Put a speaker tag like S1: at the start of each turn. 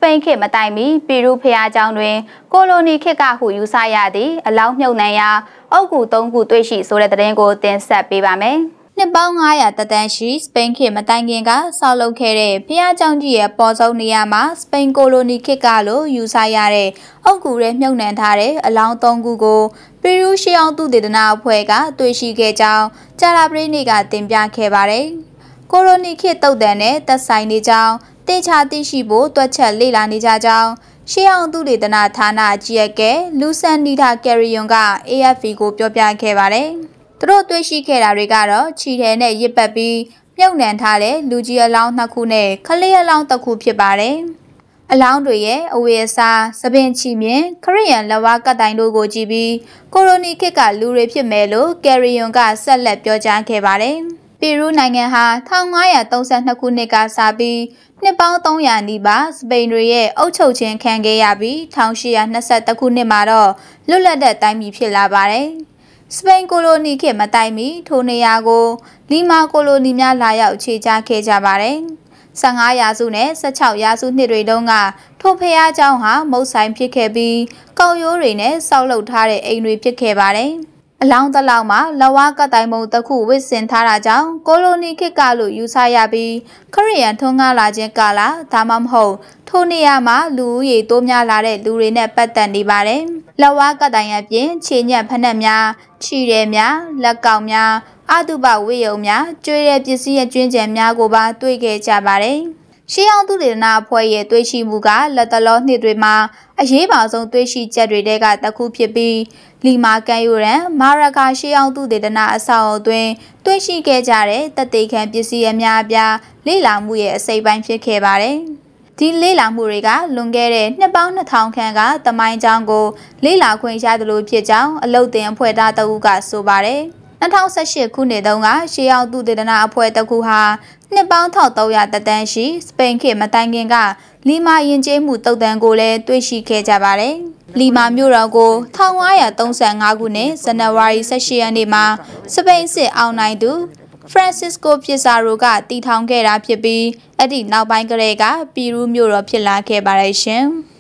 S1: ပိန်ခေတ်မတိုင်မီပီရူဖျားကျောင်းတွင်ကိုလိုနီခေတ်ကဟုယူဆရသည့်အလောင်းမြုပ်နှံရာအုတ်ဂူ၃ခုတွေ့ရှိဆိုတဲ့သတင်းကိုတင်ဆက်ပေးပါမယ်။နှစ်ပေါင်း900တန်းရှိစပိန်ခေတ်မတိုင်ခင်ကဆောက်လုပ်ခဲ့တဲ့ဖျားကျောင်းကြီးရဲ့ပေါ်ဆုံးနေရာမှာစပိန်ကိုလိုနီခေတ်ကလို့ယူဆရတဲ့အုတ်ဂူရဲမြုပ်နှံထားတဲ့အလောင်း၃ခုကိုပီရူရှေးအောင်သုတေသနအဖွဲ့ကတွေ့ရှိခဲ့ကြောင်းကြာသပတေးနေ့ကတင်ပြခဲ့ပါတယ်။ကိုလိုနီခေတ်တုတ်တန်နဲ့သက်ဆိုင်နေကြောင်းတေချာသိရှိဖို့တွက်ချက်လေ့လာနေကြကြောင်းရှေးအောင်သုတေသနဌာနကြီးအကဲလူဆန်နီတာကယ်ရီယွန်က AFP ကိုပြောပြခဲ့ပါတယ်။သူတို့တွေ့ရှိခဲ့တာတွေကတော့ခြေထဲနဲ့ရစ်ပတ်ပြီးမြုပ်နှံထားတဲ့လူကြီးအလောင်း2ခုနဲ့ခလေးအလောင်း1ခုဖြစ်ပါတယ်။အလောင်းတွေရဲ့အဝေးအစားသပင်ချီမြင်ခရစ်ယာန်လက်ဝါးကတိုင်တို့ကိုကြည့်ပြီးကိုလိုနီခေတ်ကလူတွေဖြစ်မယ်လို့ကယ်ရီယွန်ကဆက်လက်ပြောကြားခဲ့ပါတယ်။ပီရူးနိုင်ငံဟာ1532ခုနှစ်ကစပြီးနှစ်ပေါင်း300နီးပါးစပိန်တွေရဲ့အုပ်ချုပ်ခြင်းခံခဲ့ရပြီး1821ခုနှစ်မှာတော့လွတ်လပ်တဲ့တိုင်းပြည်ဖြစ်လာပါတယ်။စပိန်ကိုလိုနီခေတ်မတိုင်မီထိုနေရာကိုလီမာကိုလိုနီများလာရောက်အခြေချခဲ့ကြပါတယ်။15ရာစုနဲ့16ရာစုနှစ်တွေတုန်းကထိုဖျားเจ้าဟာမုတ်ဆိုင်ဖြစ်ခဲ့ပြီးကောက်ရိုးတွေနဲ့ဆောက်လုပ်ထားတဲ့အိမ်တွေဖြစ်ခဲ့ပါတယ်။အလောင်းတစ်လောက်မှာလဝါကတိုင်မုံတစ်ခုဝစ်ဆင်ထားတာကြောင့်ကိုလိုနီခေတ်ကလို့ယူဆရပြီးခရစ်ယာန်ထွန်းကားလာခြင်းကာလဒါမှမဟုတ်ထိုနေရာမှာလူဦးရေတိုးများလာတဲ့လူတွေနဲ့ပတ်သက်နေပါတယ်။လဝါကတိုင်အပြင်ခြေညက်ဖက်နှက်များခြေရဲများလက်ကောက်များအတုပဝိယုံများကျွေးတဲ့ပစ္စည်းရဲ့ကျွင်းကျန်များကိုပါတွေ့ခဲ့ကြပါတယ်။ရှေးအောင်သုတေသနအဖွဲ့ရဲ့တွေ့ရှိမှုကလက်တလောနှစ်တွေမှာအရေးပါဆုံးတွေ့ရှိချက်တွေထဲကတစ်ခုဖြစ်ပြီးလီမာကန်ယူရန်မာရကာရှေးအောင်သုတေသနအဆောက်အအုံတွင်တွေ့ရှိခဲ့ကြတဲ့တသေခံပစ္စည်းအများအပြားလေ့လာမှုရဲ့အစိပ်ပိုင်းဖြစ်ခဲ့ပါတယ်။ဒီလေ့လာမှုတွေကလွန်ခဲ့တဲ့နှစ်ပေါင်း2000ခန့်ကသမိုင်းကြောင်းကိုလေ့လာခွင့်ရသလိုဖြစ်ကြောင်းအလုတ်တင်အဖွဲ့သားတအုပ်ကဆိုပါတယ်။2018ခုနှစ်တုန်းကရှေးအောင်သုတေသနအဖွဲ့တစ်ခုဟာနှစ်ပေါင်း1300တန်းရှိစပိန်ခေတ်မတိုင်ခင်ကလီမာယဉ်ကျေးမှုတုတ်တန်ကိုလည်းတွေ့ရှိခဲ့ကြပါတယ်။လီမာမြို့တော်ကို1535ခုနှစ်ဇန်နဝါရီ18ရက်နေ့မှာစပိန်စစ်အောင်နိုင်သူဖရန်စစ်ကိုပစ်ဆာရိုကတည်ထောင်ခဲ့တာဖြစ်ပြီးအဲ့ဒီနောက်ပိုင်းကတည်းကပီရူးမြို့တော်ဖြစ်လာခဲ့ပါတယ်ရှင်။